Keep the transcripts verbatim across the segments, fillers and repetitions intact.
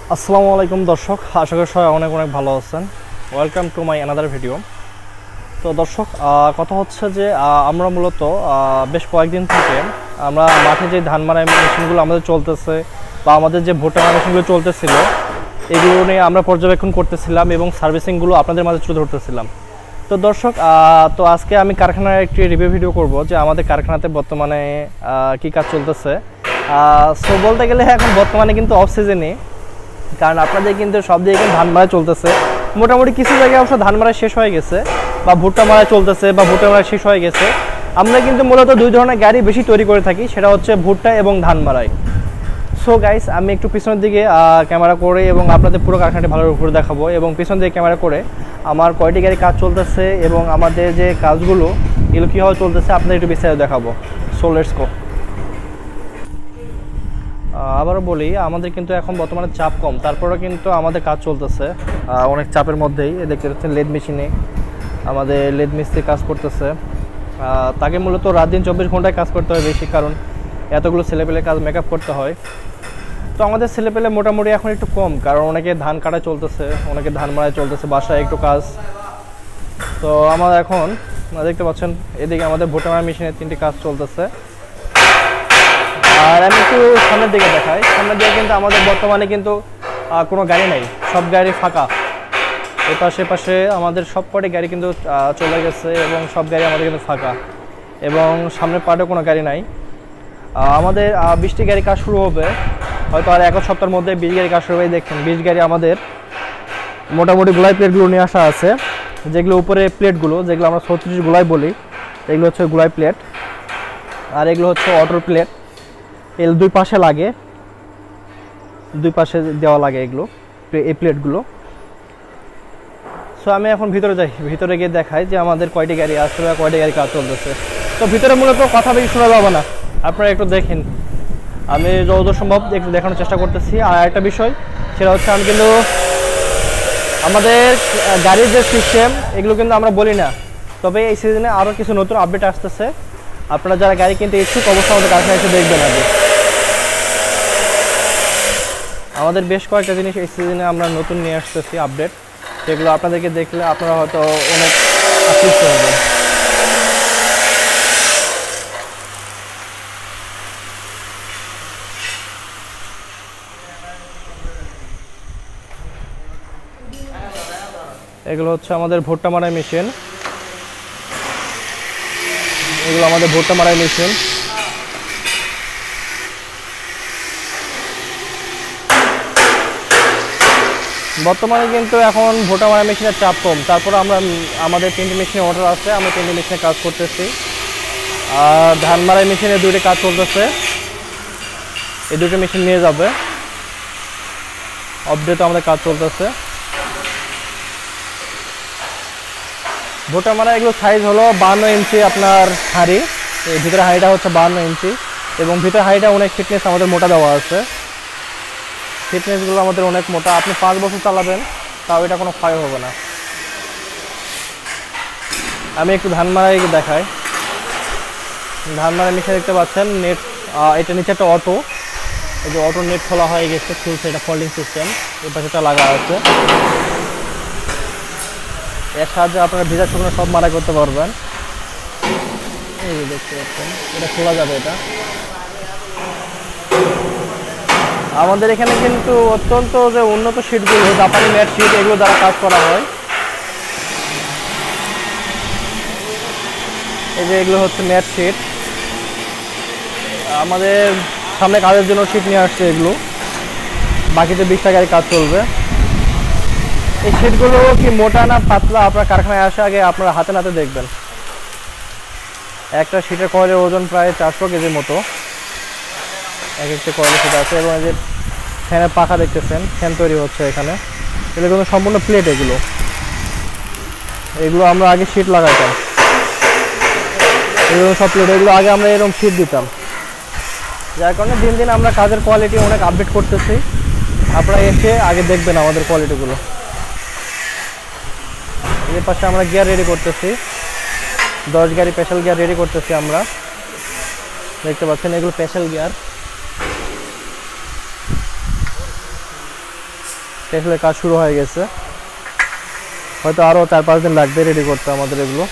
আসসালামু আলাইকুম দর্শক, আশা করি সবাই অনেক অনেক ভালো আছেন। Welcome to my another video. তো দর্শক, কথা হচ্ছে যে আমরা মূলত বেশ কয়েকদিন থেকে আমরা মাঠে যে ধান মারাই মেশিনগুলো আমাদের চলতেছে বা আমাদের যে ভুট্টা মারাই মেশিনগুলো চলতেছিল, এগুলো নিয়ে আমরা পর্যবেক্ষণ করতেছিলাম এবং সার্ভিসিংগুলো আপনাদের মাঝে তুলে ধরতেছিলাম। তো দর্শক, তো আজকে আমি কারখানার একটি রিভিউ ভিডিও করব যে আমাদের কারখানাতে বর্তমানে কী কাজ চলতেছে। সো বলতে গেলে এখন বর্তমানে কিন্তু অফ সিজনে, কারণ আপনাদের কিন্তু সব দিকে কিন্তু ধান মারা চলতেছে। মোটামুটি কিছু জায়গায় অবশ্য ধান মারা শেষ হয়ে গেছে বা ভুট্টা মারা চলতেছে বা ভুট্টা মারা শেষ হয়ে গেছে। আমরা কিন্তু মূলত দুই ধরনের গাড়ি বেশি তৈরি করে থাকি, সেটা হচ্ছে ভুট্টা এবং ধান মারাই। সো গাইস, আমি একটু পিছনের দিকে ক্যামেরা করে এবং আপনাদের পুরো কারখানাটি ভালো করে দেখাবো এবং পিছন দিকে ক্যামেরা করে আমার কয়টি গাড়ি কাজ চলতেছে এবং আমাদের যে কাজগুলো এগুলো কীভাবে চলতেছে আপনাদের একটু বিস্তারিত দেখাবো। So let's go. আবারও বলি, আমাদের কিন্তু এখন বর্তমানে চাপ কম, তারপরেও কিন্তু আমাদের কাজ চলতেছে অনেক চাপের মধ্যেই। দেখতে পাচ্ছেন লেদ মেশিনে আমাদের লেদ মিস্ত্রি কাজ করতেছে। তাকে মূলত রাত দিন চব্বিশ ঘন্টায় কাজ করতে হয় বেশি, কারণ এতগুলো ছেলেপেলে কাজ মেকআপ করতে হয়। তো আমাদের ছেলেপেলে মোটামুটি এখন একটু কম, কারণ অনেকে ধান কাটা চলতেছে, অনেকে ধান মারাই চলতেছে, বাসায় একটু কাজ। তো আমার এখন দেখতে পাচ্ছেন এদিকে আমাদের ভুট্টা মারা মেশিনের তিনটি কাজ চলতেছে। আর আমি একটু সামনের দিকে দেখাই। সামনের দিকে কিন্তু আমাদের বর্তমানে কিন্তু কোনো গাড়ি নেই, সব গাড়ি ফাঁকা। এ পাশে পাশে আমাদের সব কটি গাড়ি কিন্তু চলে গেছে এবং সব গাড়ি আমাদের কিন্তু ফাঁকা, এবং সামনের পার্টে কোনো গাড়ি নাই। আমাদের বিশটি গাড়ি কাজ শুরু হবে হয়তো আর এক সপ্তাহের মধ্যে। বিশ গাড়ি কাজ শুরু হবে। দেখছেন বিশ গাড়ি আমাদের মোটামুটি গোলাই প্লেটগুলো নিয়ে আসা আছে, যেগুলো উপরে প্লেটগুলো, যেগুলো আমরা ছত্রিশ গোলাই বলি, এগুলো হচ্ছে গোলাই প্লেট। আর এগুলো হচ্ছে অটোর প্লেট। এগুলো দুই পাশে লাগে, দুই পাশে দেওয়া লাগে এগুলো, এই প্লেটগুলো। সো আমি এখন ভিতরে যাই, ভিতরে গিয়ে দেখাই যে আমাদের কয়টি গাড়ি আসছে বা কয়টি গাড়ি কাজ চলতেছে। তো ভিতরে মূলত কথা বেশি শোনা যাবে না, আপনারা একটু দেখেন। আমি যতদূর সম্ভব একটু দেখানোর চেষ্টা করতেছি। আর একটা বিষয়, সেটা হচ্ছে আমি কিন্তু আমাদের গাড়ির যে সিস্টেম এগুলো কিন্তু আমরা বলি না, তবে এই সিজনে আরও কিছু নতুন আপডেট আসতেছে। আপনারা যারা গাড়ি কিনতে ইচ্ছুক অবশ্যই আমাদের কারখানায় এসে দেখবেন। আগে আমাদের বেশ কয়েকটা জিনিস এই সিজনে আমরা নতুন নিয়ে আসতেছি আপডেট, যেগুলো আপনাদেরকে দেখলে আপনারা হয়তো অনেক আকৃষ্ট হবেন। এগুলো হচ্ছে আমাদের ভুট্টা মারাই মেশিন, এগুলো আমাদের ভুট্টা মারাই মেশিন। বর্তমানে কিন্তু এখন ভুট্টা মারাই মেশিনের চাপ কম, তারপর আমরা আমাদের তিনটি মেশিনের অর্ডার আছে, আমরা তিনটি মেশিনে কাজ করতেছি। আর ধান মারাই মেশিনে দুইটি কাজ চলতেছে, এই দুটো মেশিন নিয়ে যাবে। আপডেট আমাদের কাজ চলতেছে। ভুট্টা মারা এগুলো সাইজ হলো বান্ন ইঞ্চি আপনার হাঁড়ি, এই ভিতরে হাঁড়িটা হচ্ছে বান্ন ইঞ্চি এবং ভিতরে হাঁড়িটা অনেক ফিটনেস আমাদের মোটা দেওয়া আছে। ফিটনেসগুলো আমাদের অনেক মোটা, আপনি পাঁচ বছর চালাবেন তাও এটা কোনো ক্ষয় হবে না। আমি একটু ধান মারাই দেখাই। ধান মারাই মেশিন দেখতে পাচ্ছেন, নেট, এটা নিচে একটা অটো, এই যে অটো নেট খোলা হয়ে গেছে, খুলছে, এটা ফোল্ডিং সিস্টেম, এই পাশেটা লাগা আছে। এর সাহায্যে আপনারা ভিজা শুকনো সব মারাই করতে পারবেন। এই যে দেখতে পাচ্ছেন, এটা খোলা যাবে। এটা আমাদের এখানে কিন্তু অত্যন্ত যে উন্নত শিটগুলো, জাপানি ম্যাট শিট, এগুলো দ্বারা কাজ করা হয়। এই যে এগুলো হচ্ছে ম্যাট শিট। আমাদের সামনে কাজের জন্য শিট নিয়ে আসছে এগুলো, বাকিতে বিশটা গাড়ি কাজ চলবে। এই শিটগুলো কি মোটা না পাতলা আপনার কারখানায় আসে আগে আপনারা হাতে নাতে দেখবেন। একটা শিটের কয়েলের ওজন প্রায় চারশো কেজির মতো, এক একটা কয়েলের শিট আছে। এবং এই যে ফ্যানের পাখা দেখতেছেন, ফ্যান তৈরি হচ্ছে এখানে। এগুলো কিন্তু সম্পূর্ণ প্লেট। এগুলো এগুলো আমরা আগে শিট লাগাইতাম, এগুলো সব প্লেট। এগুলো আগে আমরা এরকম শিট দিতাম, যার কারণে দিন দিন আমরা কাজের কোয়ালিটি অনেক আপডেট করতেছি। আপনারা এসে আগে দেখবেন আমাদের কোয়ালিটিগুলো। এর পাশে আমরা গিয়ার রেডি করতেছি, দশ গাড়ি স্পেশাল গিয়ার রেডি করতেছি আমরা। দেখতে পাচ্ছেন এগুলো স্পেশাল গিয়ার। ক্যাসেলের কাজ শুরু হয়ে গেছে, হয়তো আরও চার পাঁচ দিন লাগবে রেডি করতে আমাদের এগুলো।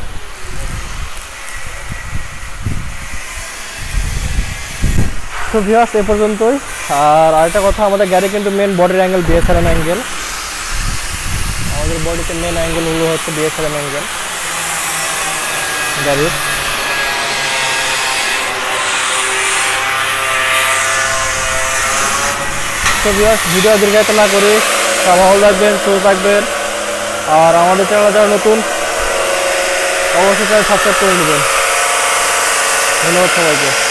তো ভিউয়ার্স এ পর্যন্তই। আর আরেকটা কথা, আমাদের গাড়ি কিন্তু মেন বডির অ্যাঙ্গেল বিএসআরএম অ্যাঙ্গেল, আমাদের বডিতে মেন অ্যাঙ্গেল হলো হচ্ছে বিএসআরএম অ্যাঙ্গেল গাড়ির। তো ভিউয়ার্স ভিডিও দীর্ঘায়িত না করি, ভালো থাকবেন, সুস্থ থাকবেন। আর আমাদের চ্যানেলে যারা নতুন অবশ্যই চ্যানেল সাবস্ক্রাইব করে নেবেন। ধন্যবাদ সবাইকে।